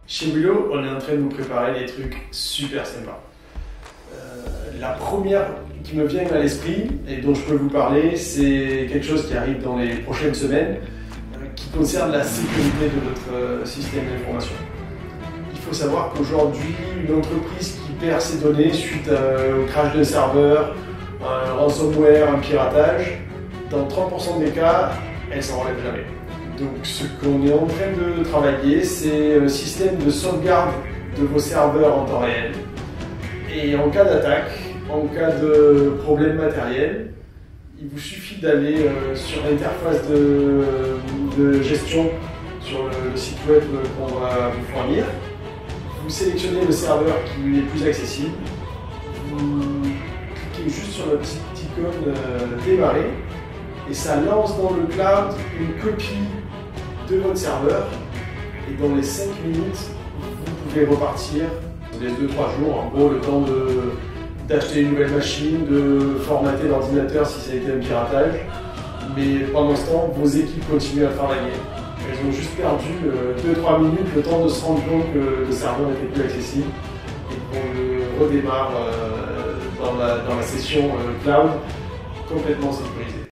Chez Willow, on est en train de vous préparer des trucs super sympas. La première qui me vient à l'esprit et dont je peux vous parler, c'est quelque chose qui arrive dans les prochaines semaines, qui concerne la sécurité de notre système d'information. Il faut savoir qu'aujourd'hui, une entreprise qui perd ses données suite au crash d'un serveur, un ransomware, un piratage, dans 30% des cas, elle s'en relève jamais. Donc ce qu'on est en train de travailler, c'est un système de sauvegarde de vos serveurs en temps réel. Et en cas d'attaque, en cas de problème matériel, il vous suffit d'aller sur l'interface de gestion sur le site web qu'on va vous fournir. Vous sélectionnez le serveur qui est plus accessible. Vous cliquez juste sur la petite icône démarrer et ça lance dans le cloud une copie de votre serveur. Et dans les 5 minutes, vous pouvez repartir les 2-3 jours, en gros le temps d'acheter une nouvelle machine, de formater l'ordinateur si ça a été un piratage. Mais pendant ce temps, vos équipes continuent à travailler. Elles ont juste perdu 2-3 minutes le temps de se rendre compte que le serveur n'était plus accessible et qu'on le redémarre dans la session cloud complètement sécurisée.